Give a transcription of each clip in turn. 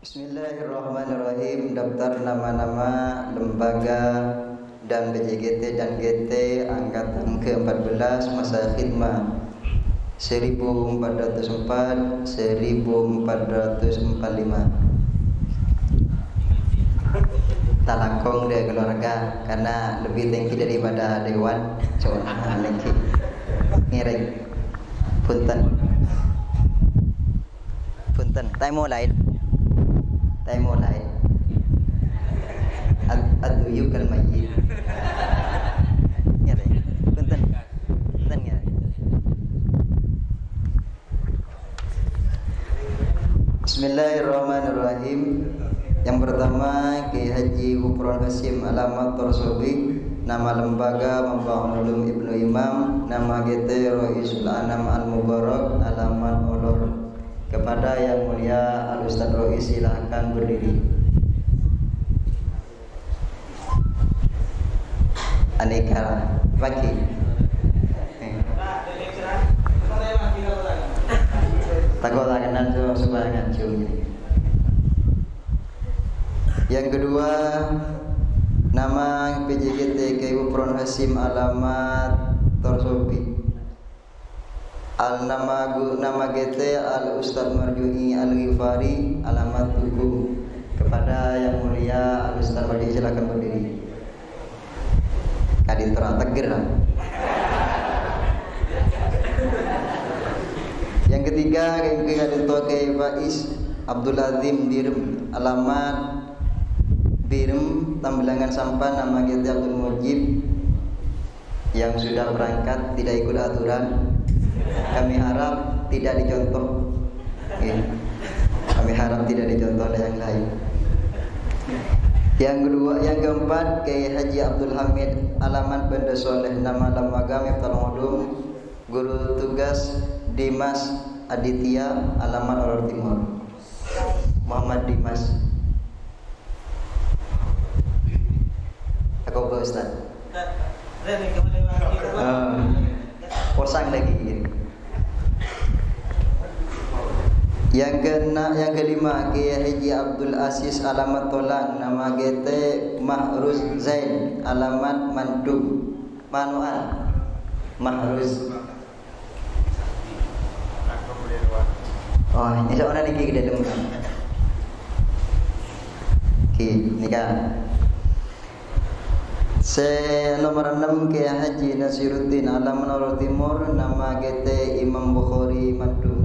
Bismillahirrahmanirrahim. Daftar nama-nama lembaga dan BJGT dan GT angkatan ke-14 masa khidmat 1404 1445. Talakong dari keluarga karena lebih tinggi daripada dewan. Coba lagi ngiring. Punten. Tai mulai. Aduyu kal mayyit. Ngiring. Punten ngiring. Bismillahirrahmanirrahim. Yang pertama Kiai Haji Gufron Hasim alamat Torsobi, nama lembaga Mamba'un Ulum Ibnu Imam, nama GT Roisul Anam Al-Mubarak, alamat Olor. Kepada yang mulia Al Ustaz Rois silahkan berdiri. Aneka pagi. Takut akan tuh sebanyak ciumnya. Yang kedua, nama PJGT Kiai Gufron Hasim alamat Torsobi. Nama GT Al Ustaz Marjui Al Ghifari alamat Tugu. Kepada yang mulia Al Ustaz Marjui silakan berdiri. Kadin terategir. Yang ketiga Kadin Toke Faiz Abdul Azim Birem alamat Birem Tambelangan Sampah, nama GT Abdul Mujib. Yang sudah berangkat tidak ikut aturan, kami harap tidak dicontoh. Kami harap tidak dicontoh oleh yang lain. Yang keempat Kiai Haji Abdul Hamid alamat Banda Soleh, nama lembaga Miftahul Ulum, guru tugas Dimas Aditya alamat Olor Timur. Muhammad Dimas. Aku ke Ustaz. Posang lagi. Yang kelima Kiai Haji Abdul Aziz alamat Tolan, nama GT Mahruz Zain alamat Mandum Manuan Mahruz. Oh, ini seorang lagi ke dalam. Nikah. Nomor 6 Kiai Haji Nasiruddin alamat Olor Timur, nama GT Imam Bukhari Mandum.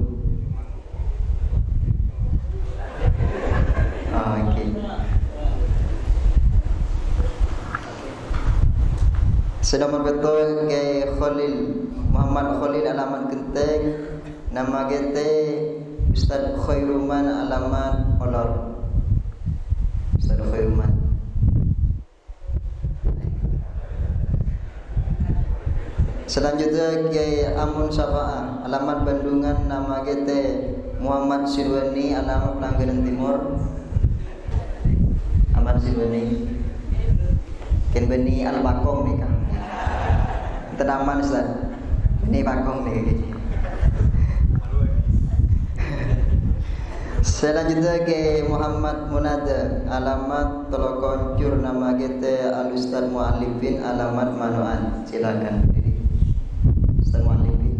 Nomor betul Kiai Khalil Muhammad Khalil alamat Genteng, nama GT Ustaz Khairuman alamat Olor. Ustaz Khairuman. Selanjutnya Kiai Amun Syafa'ah alamat Bandungan, nama GT Muhammad Sirwani alamat Pelanggaran Timur. Ahmad Sirwani Ken Beni Al-Bakong nih kan. Tenaman Ustaz. Ini Bakong nih. Selanjutnya Kiai Muhammad Munada alamat Tolokoncur, nama GT Al Ustaz Mu'alifin alamat Manuan. Silakan berdiri. Ustaz Mu'alifin.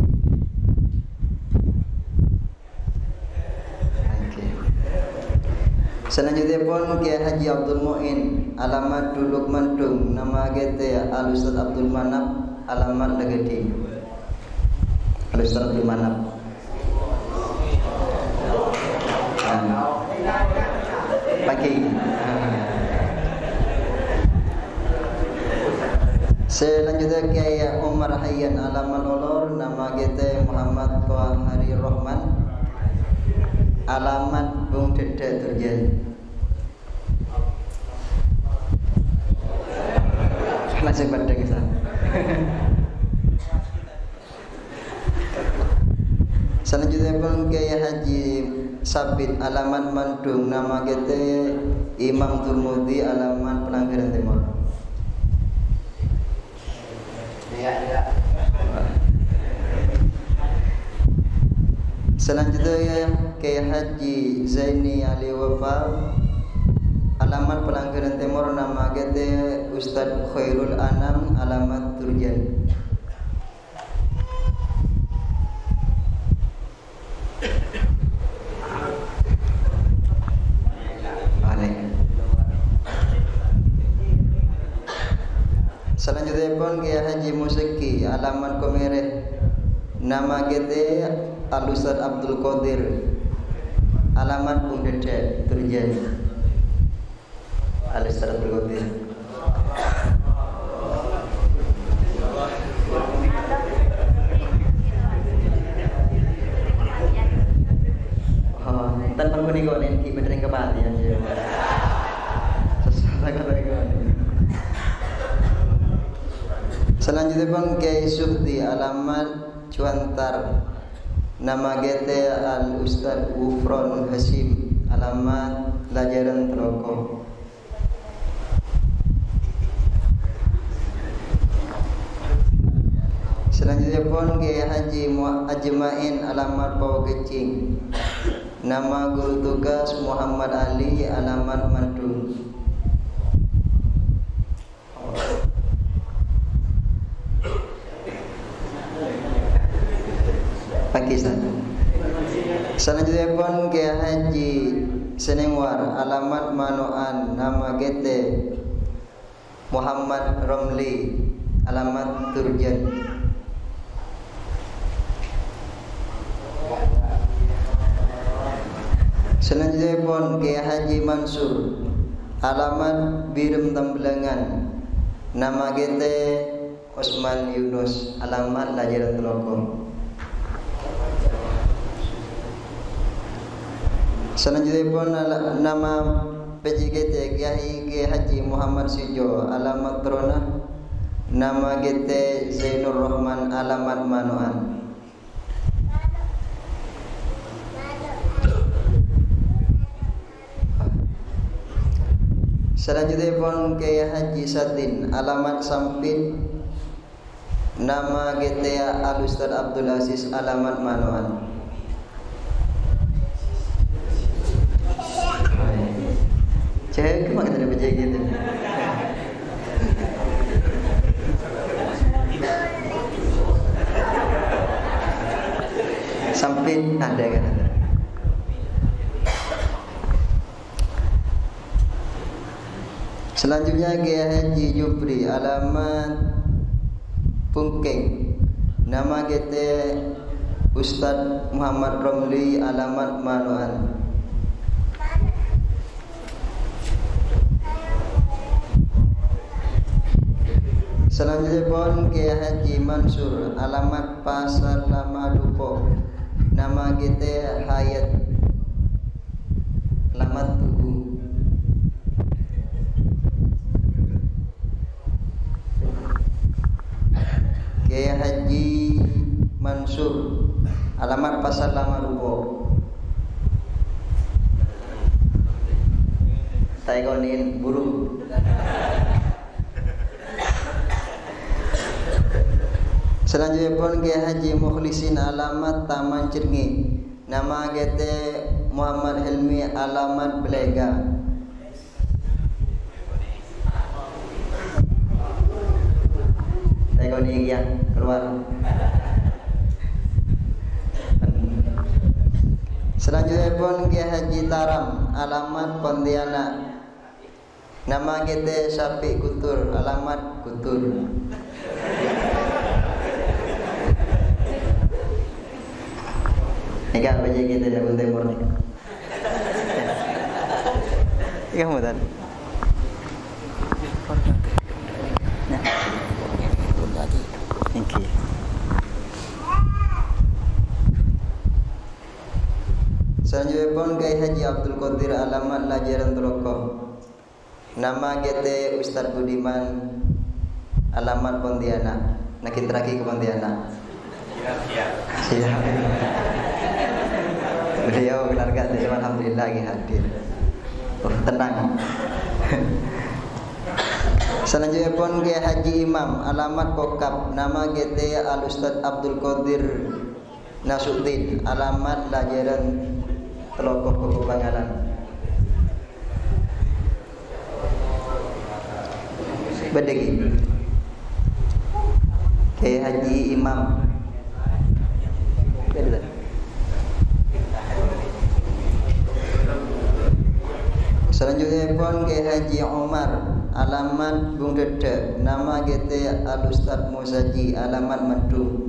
Selanjutnya pun Kiai Haji Abdul Mu'in alamat Duluk Mandung, nama GT Al Ustaz Abdul Manap alamat Legedi. Al Ustaz Abdul Manap. Pagi. Selanjutnya Kiai Umar Hayyan alamat Olor, nama GT Muhammad Tohari Rohman alamat Bung Deda Turjan. Langsung pada kisah. Selanjutnya pun Kiai Haji Sabit alamat Mandung, nama GT Imam Turmudi alamat Pelanggaran Timur. Selanjutnya Kiai Haji Zaini Ali Wafa, alamat Pelanggaran Timur, nama kita Ustadz Khairul Anam, alamat Turjan. Selanjutnya pun Kiai Haji Musiki, alamat Komere, nama kita Al Ustadz Abdul Qadir, alamat Bundede Turjan. Al Ustadz Abdul Qadir. Oh, tanpa kuning kau ni benerin kebatian je. Sesuatu kau. Selanjutnya pun Kiai Sufdi, alamat Cuantar, nama GT Al Ustadz Ufron Hasim, alamat Lajaran Teloko. Selanjutnya pun Kiai Haji Ajmain, alamat Pau Kecing, nama Guru Tugas Muhammad Ali, alamat Madun. Pakistan. Selanjutnya pun Kiai Haji Senengwar, alamat Manoan, nama GT Muhammad Romli, alamat Turjan. Selanjutnya pun Kiai Haji Mansur, alamat Birum Tambelangan, nama GT Osman Yunus, alamat Lajaran Teloko. Selanjutnya pun nama PJGT Kiai Haji Muhammad Sijo, alamat Tronah, nama GT Zainur Rahman, alamat Manoan. Selanjutnya pun Kiai Haji Satin, alamat Sampit, nama GT Al Ustadz Abdul Aziz, alamat Manoan. Cek kemana kita dapat gitu? Sampit ada kan? Selanjutnya Kiai Haji Jupri, alamat Pungkeng, nama GT Ustadz Muhammad Romli, alamat Manoan. Selanjutnya pun Kiai Haji Mansur, alamat Pasar Lama Dupo, nama GT Hayat, alamat Tugu. Kiai Haji Mansur, alamat Pasar Lama Dupo. Taigonin burung. Selanjutnya pun Kiai Haji Mukhlisin, alamat Taman Cirngi, nama GT Muhammad Helmi, alamat Belega. Saya kau ni yang keluar. Selanjutnya pun Kiai Haji Taram, alamat Pontianak, nama GT Syafiq Kutur, alamat Kutur. Ika baca kita di Abang Timur ni. Ika mudah. Nah, thank you. Selanjutnya pun Kiai Haji Abdul Qadir, alamat Lajaran Teloko, nama GT Ustadz Budiman, alamat Pontianak. Nak interagi ke Pontianak. Siap. Beliau keluarga di zaman alhamdulillah lagi hadir. Tenang. Selanjutnya pun Kiai Haji Imam, alamat Kokap, nama GT Al Ustadz Abdul Qadir, Nasuddin, alamat Lajaran Telokoh Koko Bangalan. Bedegi Kiai Haji Imam. Selanjutnya pun Kiai Haji Umar, alamat Bung Dede, nama GT Al Ustad Musaji, alamat Mendung.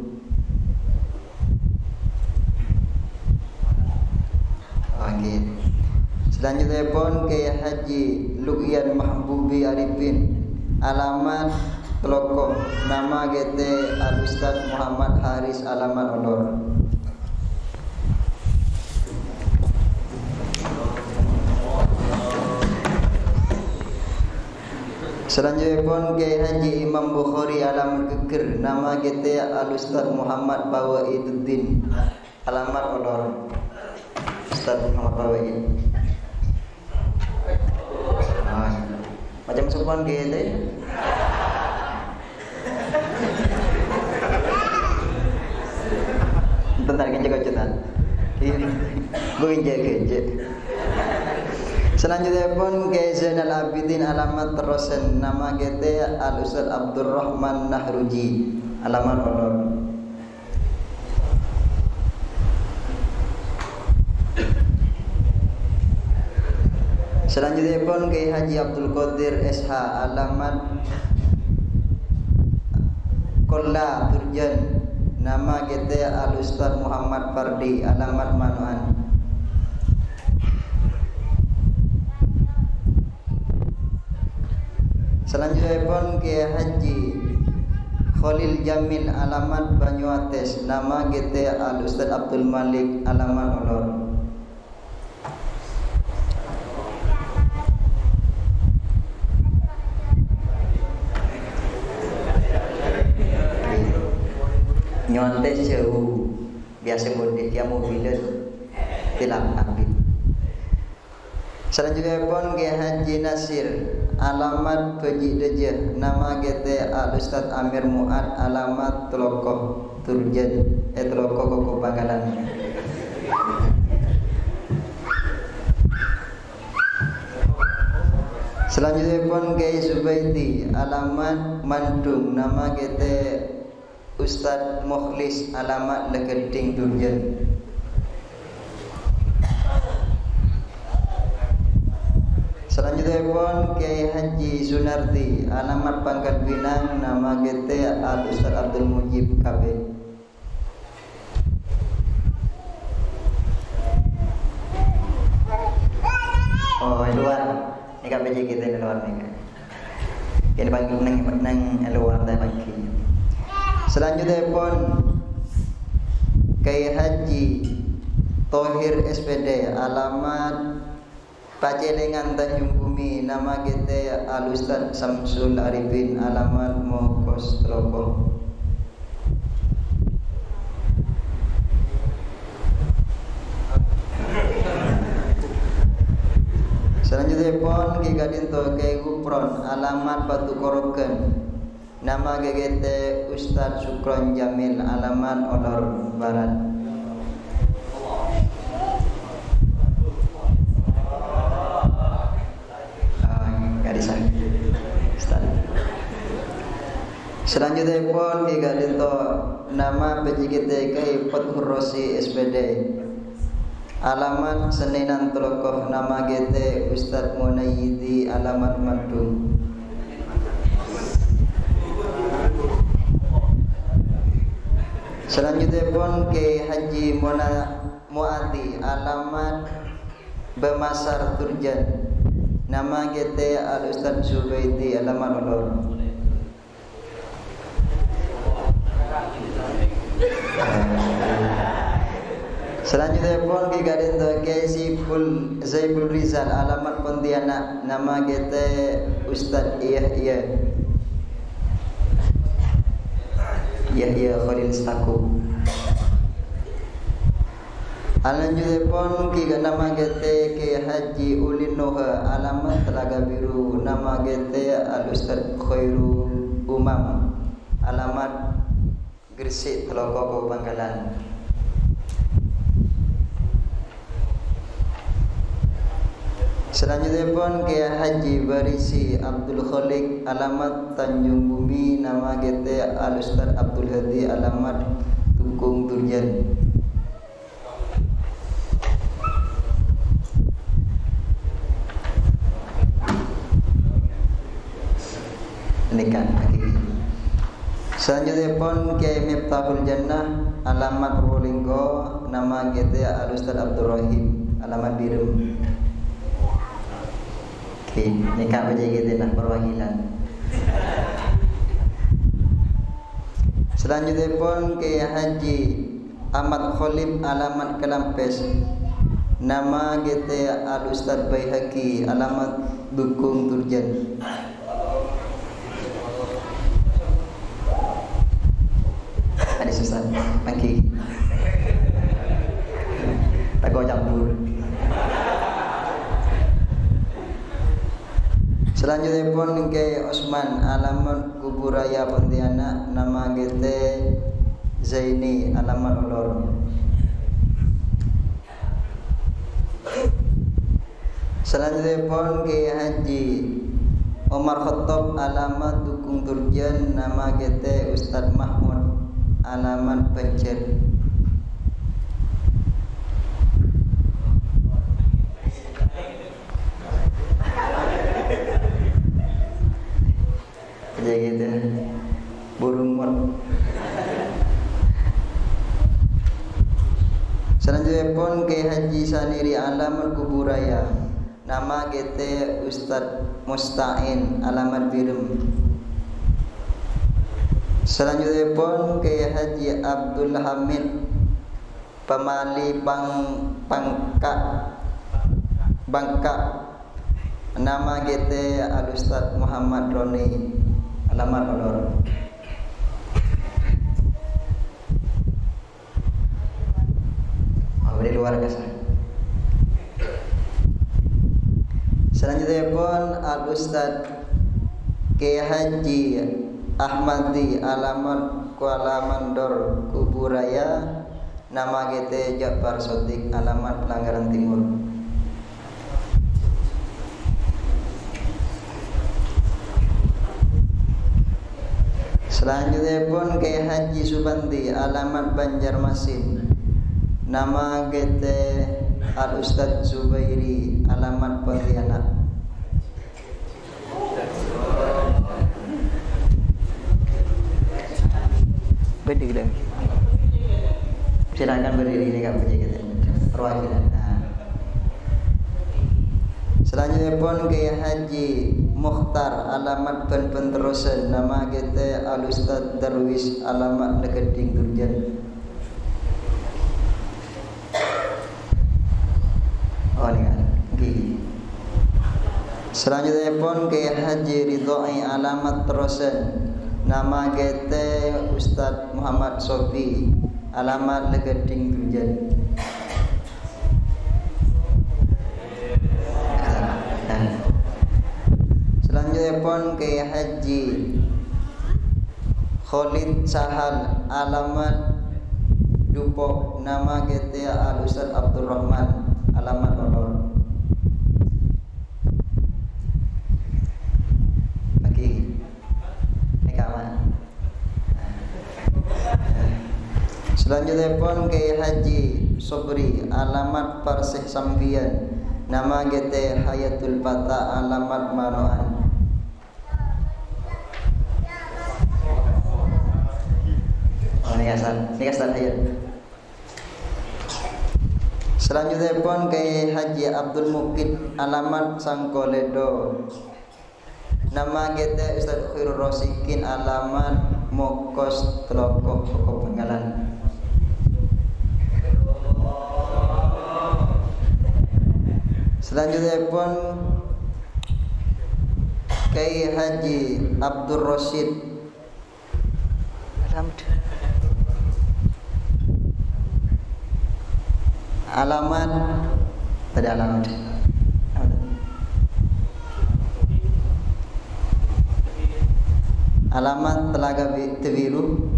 Oke. Selanjutnya pun Kiai Haji Luqyan Mahbubi Arifin, alamat Telokoh, nama GT Al Ustad Muhammad Haris, alamat Olor. Selanjutnya pun Kiai Haji Imam Bukhari, alamat Geger, nama GT Al Ustad Muhammad Bawaiduddin, alamat Olor. Ustad Muhammad Bawaid. Macam sopan GT. Bentar kencet-kencetan. Gue kencet. Selanjutnya pun Kiai Zainal Abidin, alamat Terosen, nama GT Al Ustad Abdurrahman Nahruji, alamat Olor. Selanjutnya pun Kiai Haji Abdul Qadir SH, alamat Kolla Turjan, nama GT Al Ustad Muhammad Fardi, alamat Manuan. Selanjutnya pun Kiai Haji Khalil Jamil, alamat Banyuates, nama GT Al Ustad Abdul Malik, alamat Olor. Nyontes jauh biasa mudik dia mobilan tilang ambil. Selanjutnya pun Kiai Haji Nasir, alamat Beji Dejah, nama GT Al Ustad Amir Muad, alamat Telokoh Turjan Telokoh Koko Bangalan. Selanjutnya pun Kiai Zubaidi, alamat Mandung, nama GT Ustad Mukhlis, alamat Legeding Durjan. Selanjutnya pun Kiai Haji Sunardi, alamat Pangkat Pinang, nama GT Al Ustad Abdul Mujib KB. Oh luar, ini KPJ kita di luar nih. Ini panggil nang luar dah panggil. Selanjutnya pun Kiai Haji Tohir SPD, alamat Pacelengan Tanjung Bumi, nama GT Al Ustad Samsul Arifin, alamat Mokos Telokoh. Selanjutnya pun Ki Gadinto Kiai Gupron, alamat Batu Koroken, nama GGT Ustad Sukron Jamil, alamat Olor Barat. Garisan Ustad. Selanjutnya pun Ki Gadinto, nama PJGT Kiai Fathur Rosi SPD, alamat Seninan Telokoh, nama GT Ustad Munayidi, alamat Madung. Selanjutnya pun Kiai Haji Muadi, alamat Bemasar Turjan, nama GT Al Ustad Zubaidi, alamat Olor. Selanjutnya pun Ki Gadinto Kiai Zaibul Rizal, alamat Pontianak, nama GT Ustad Yahya Khalil Staku. Selanjutnya pun nama GT Kiai Haji Ulin Noha, alamat Telaga Biru, nama GT Al Ustad Khairul Umam, alamat Gresik Telokoh Bangkalan. Selanjutnya pun Kiai Haji Barisi Abdul Khalik, alamat Tanjung Bumi, nama GT Al Ustad Abdul Hadi, alamat Tukung Turjan. Nikah. Selanjutnya pun Kiai Miftahul Jannah, alamat Purwolinggo, nama GT Al Ustad Abdul Rahim, alamat Birum. Nikah aja gitu nah perwakilan. Selanjutnya pun Kiai Haji Ahmad Khalib, alamat Kelampes, nama GT Al Ustad Baihaqi, alamat Dukung Turjan. Ada susah pagi tak kau campur. Selanjutnya pun Kiai Osman, alamat Kuburaya Pontianak, nama GT Zaini, alamat Ulor. Selanjutnya pun Kiai Haji Omar Khattab, alamat Dukung Turjan, nama GT Ustadz Mahmud, alamat Banjar. Gitu burung mur. Selanjutnya pun Kiai Haji Saniri, alamat Kuburaya, nama GT Ustadz Musta'in, alamat Birum. Selanjutnya pun Kiai Haji Abdul Hamid Pemali Bangka, nama GT Al Ustadz Muhammad Roni, alamat Ulor. Di luar biasa. Selanjutnya pun Al Ustadz Kiai Haji Ahmadi, alamat Kuala Mandor Kuburaya, nama GT Jafar Sotik, alamat Pelanggaran Timur. Selanjutnya pun Kiai Haji Subandi, alamat Banjarmasin, nama GT Al Ustad Zubairi, alamat Pontianak. Berdiri lagi. Silakan berdiri, ini enggak punya kita perwakilan. Selanjutnya pun Kiai Haji Mukhtar, alamat Penterosen, nama GT Al Ustad Darwis, alamat Lekeding Turjan. Oh ini kan. Selanjutnya pun Kiai Haji Ridhoi, alamat Terosen, nama GT Ustadz Muhammad Sofi, alamat Lekeding Turjan. Selanjutnya pun Kiai Haji Khalid Sahal, alamat Dupok, nama GT Al Ustadz Abdul Rahman, alamat Ulor. Lagi nikaman. Selanjutnya pun Kiai Haji Sobri, alamat Parsih Sambian, nama GT Hayatul Fata, alamat Maroan. Oh ini asal hayat. Selanjutnya pun Kiai Haji Abdul Mukid, alamat Sangkoledo, nama GT Ustadz Khairul Rosikin, alamat Mokos Telokok Pokok Penggalan. Selanjutnya pun Kiai Haji Abdul Rosid, alamat tadi alamat Telaga Tebiru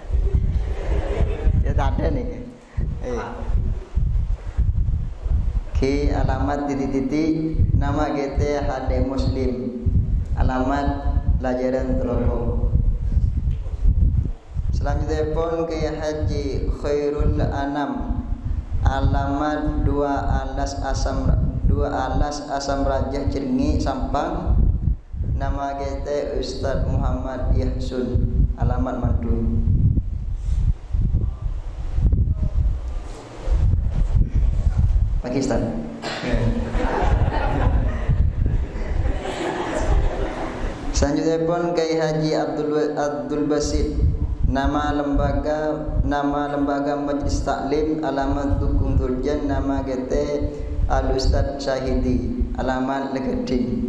ya tak ada nih. Ki alamat titik-titik nama GT Hade Muslim, alamat Lajaran Teloko. Selanjutnya pun ke Haji Khairul Anam, alamat 2 Alas Asam Rajah Cirenyi Sampang, nama GT Ustadz Muhammad Yahsun, alamat Madu. Pakistan. Selanjutnya pun Kiai Haji Abdul Basit, nama lembaga Majlis Taklim, alamat Dukung Turjan, nama GT Al Ustad Syahidi, alamat Legeding.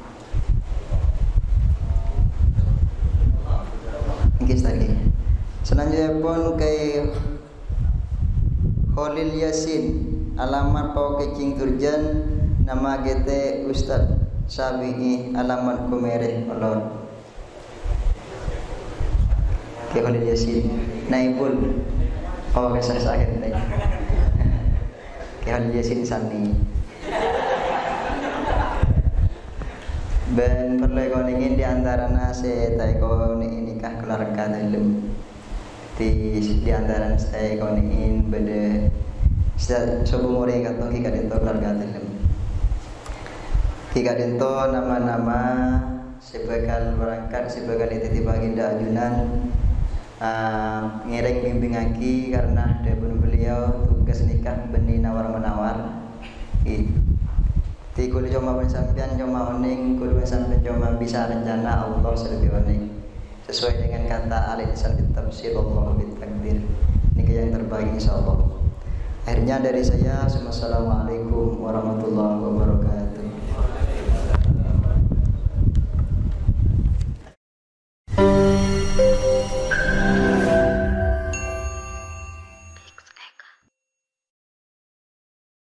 Selanjutnya pun Kiai Khalil Yasin, alamat Pau Kecing Turjan, nama GT Ustad Syafi'i, alamat Kumereh Olon. Kiai Khalil Yasin Naibul, oh kisah sakit tadi. Kiai Khalil Yasin Sani. Ben perlu koningin di antara nase tai koni nikah keluarga dalam. Di antara saya koningin beda sebelum orang katong kika dento keluarga dalam. Kika dento nama-nama sebagai berangkat sebagai titip baginda ajunan ngereng bimbing aki karena debun beliau tugas nikah benih nawar menawar. Ti kudu cuma sampean cuma oning, kudu sampean cuma bisa rencana Allah selebih oning. Sesuai dengan kata al-insan bitafsir Allah bitakdir. Ini yang terbaik insyaallah. Akhirnya dari saya, assalamualaikum warahmatullahi wabarakatuh.